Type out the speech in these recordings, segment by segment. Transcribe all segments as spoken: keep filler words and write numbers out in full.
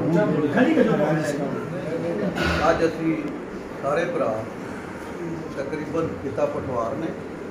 अज असी सारे भरा तकरीबन पिता पटवार ने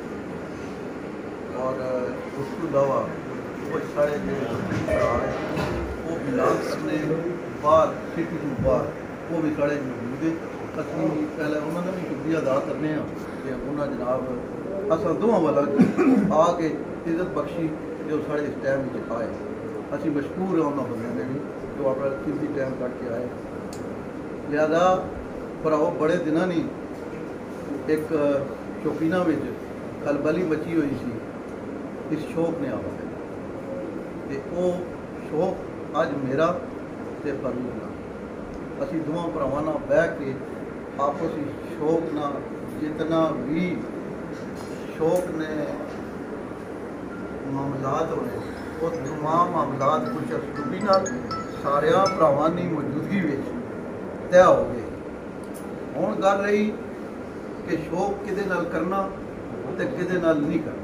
और उस तो अलावा वो सारे जो भरा है वो बिलांग करने बाहर सिटी तो बाहर वो भी साढ़े मौजूद है। असं पहले उन्होंने भी शुक्रिया अदा करने कि उन्होंने जनाब असा दोवां वाला आके इज्जत बख्शी जो साढ़े इस टाइम आए। असी मशहूर हैं उन्होंने बंद भी जो अपना कीमती टाइम कट के आए। लिहाजा भराओ बड़े दिन नहीं एक शौकीना में खलबली मची हुई सी इस शौक ने आवा ते वो शौक अज मेरा ते फरूक ना असी दोवां भरावां नाल बह के आपस शौक ना जितना भी शौक ने मामलात होने वो तमाम मामलात कुछ असलूबी नाल सारिया भरावां की मौजूदगी में तय हो गए। हुण गल रही कि शौक किदे नाल करना ते किदे नाल नहीं करना।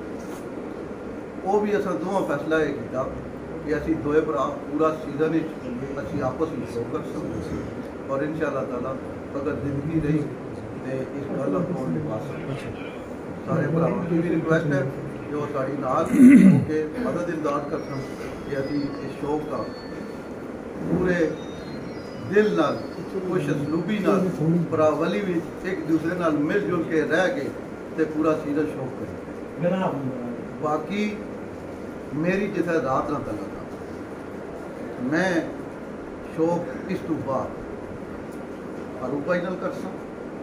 वो भी असां दोवां फैसला ये किया कि असी दोए भरा पूरा सीजन असी आपस में शौक कर सकते और इंशाअल्लाह ताला अगर जिंदगी रही तो इस गल को निभा सकते। सारे भरावां की भी रिक्वेस्ट है जो साड़ी नाल होके मदद इमदाद कर सकते कि असी इस शौक का पूरे दिल नाल खुश असलूबी नाल भरावली भी एक दूसरे नाल मिलजुल के रह के ते पूरा सीजन शौक करें। बाकी मेरी जिथे रात ना तला था मैं शौक इस तो बाद फारूक भाई नाल कर सा।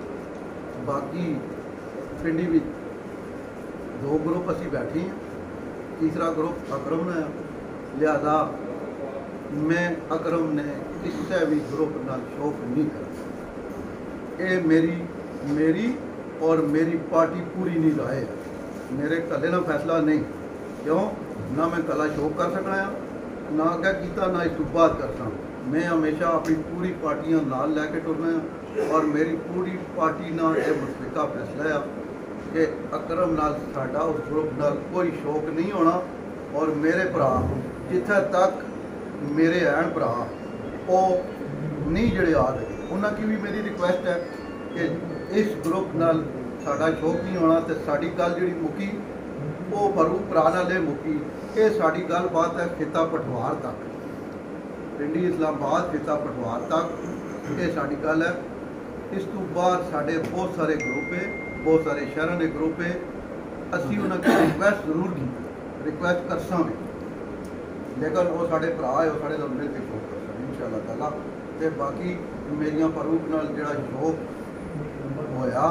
बाकी पिंडी में दो ग्रुप असी बैठे हैं, तीसरा ग्रुप अकरम ने लिहाजा मैं अकरम ने किसी भी ग्रुप नाल शौक नहीं कर। ये मेरी मेरी और मेरी पार्टी पूरी नहीं राय है। मेरे कले ना फैसला नहीं क्यों ना मैं कला शौक कर सकना ना क्या किया ना इस बाद कर सकता। मैं हमेशा अपनी पूरी पार्टियां नाल लैके टुरना और मेरी पूरी पार्टी ना यह मुतफिका फैसला है कि अकरम नाल साडा उस ग्रुप नाल कोई शौक नहीं होना। और मेरे भरा जिथे तक मेरे ऐन भरा वो नहीं जड़े आ गए उन्होंने की भी मेरी रिक्वेस्ट है कि इस ग्रुप नाल साडा शौक नहीं होना। तो साड़ी गल जी मुकी वो फरूक भरा नाल मुकी। ये साड़ी गल बात है खिता पटवार तक पिंडी इस्लामाबाद खिता पटवार तक ये साड़ी गल है। इस तो बाद साढ़े बहुत सारे ग्रुप है बहुत सारे शहरों के ग्रुप है। असी उन्होंने रिक्वेस्ट जरूर की रिक्वेस्ट कर सकें लेकिन वो साढ़े भरा है वो साढ़े मिल के शौक कर सकते इंशाअल्लाह ताला। तो बाकी मेरिया फरूक नाल जिहड़ा शौक होया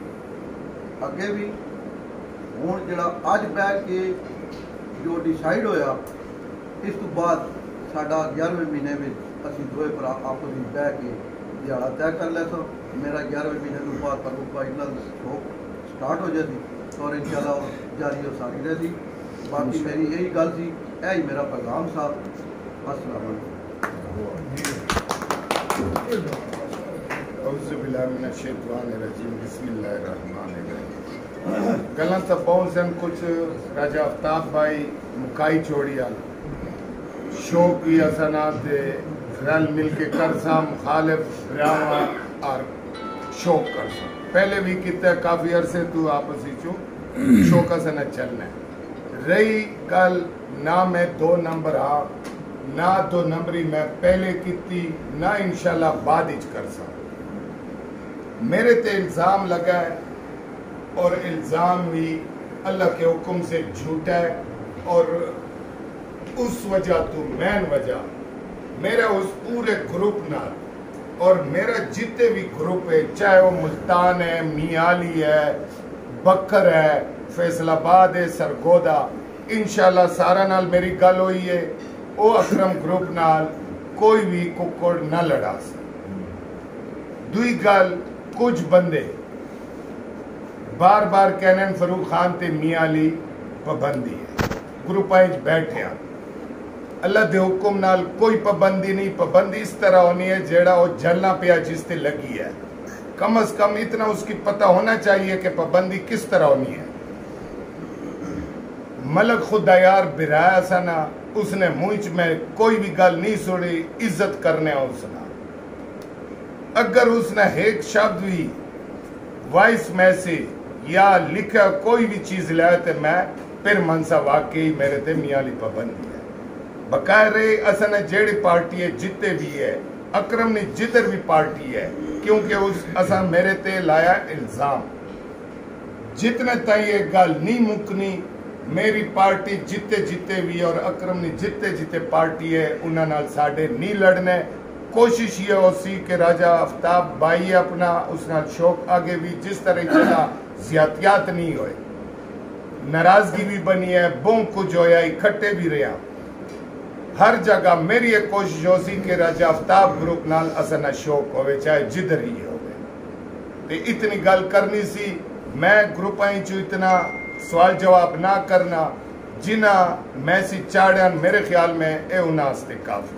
अगे भी हुण जिहड़ा अज बह के जो डिसाइड होया इस तो बाद साडा ग्यारहवें महीने में असी दोए भरा आपस में बह के दिहाड़ा तय कर लिया। तो मेरा ग्यारहवें महीने तो बाद फरूक भाई नाल शौक स्टार्ट हो जाती और इंशाअल्लाह जारी हो सारी रहती। बाकी मेरी यही गल सी यही मेरा पैगाम सा। अस्सलाम गलत तो बहुत सन कुछ राजा आफ्ताब भाई मुकाई छोड़िया शौक की असनात रल मिल के कर सा मुखालिफ ब्रावा और शौक कर सा पहले भी कितना काफ़ी अरसे तू आपस शौक सना चलना है। रही गल ना मैं दो नंबर आ ना दो नंबरी मैं पहले की ना इंशाल्लाह बाद कर सा। मेरे ते इल्ज़ाम लगा है और इल्ज़ाम भी अल्लाह के हुक्म से झूठा है और उस वजह तो मैन वजह मेरा उस पूरे ग्रुप नाल और मेरा जितने भी ग्रुप है चाहे वो मुल्तान है मियाली है बकर है फैसलाबाद है सरगोदा इंशाल्लाह सारा नाल मेरी गल हुई है। वो अकरम ग्रुप नाल कोई भी कुकड़ न लड़ा सा। दुई गल कुछ बंदे बार बार कहने फरूक खान ते मियाली पाबंदी है ग्रुपां बैठे अल्लाह के हुक्म नाल कोई पाबंदी नहीं। पाबंदी इस तरह होनी है जेड़ा वो जलना पिया जिससे लगी है। कम अज कम इतना उसकी पता होना चाहिए कि पाबंदी किस तरह होनी है। मलक खुदायार बिराया सना उसने मुंह में कोई भी गल नहीं सुनी, इज्जत करने उसना अगर उसने एक शब्द भी वॉइस मैसेज या लिखा कोई भी चीज लाया तो मैं फिर मनसा वाकई मेरे ते मियां ली पाबंदी है। बकाया रहे असन जेड़ी पार्टी है जितने भी है, अकरम ने जिधर भी पार्टी है, क्योंकि उस असा मेरे ते लाया इल्जाम। जितने तक ये गल नहीं मुकनी, मेरी पार्टी जिते जिते भी और अकरम ने जिते जिते पार्टी है उन्होंने नाल साडे नहीं लड़ने। कोशिश ये होसी कि राजा आफ्ताब भाई अपना उस नाल शौक आगे भी जिस तरह चला, ज्यादतियात नहीं होए, नाराजगी भी बनी है, बहुत कुछ होया, इकट्ठे भी रहा। हर जगह मेरी एक कोशिश होसी कि राजा आफ्ताब ग्रुप नाल असना शौक होवे, चाहे जिधर ही होवे। ते इतनी गल करनी सी, मैं ग्रुप चो इतना सवाल जवाब ना करना, जिना मैसेज चाड़न मेरे ख्याल में ए उनास्ते काफी।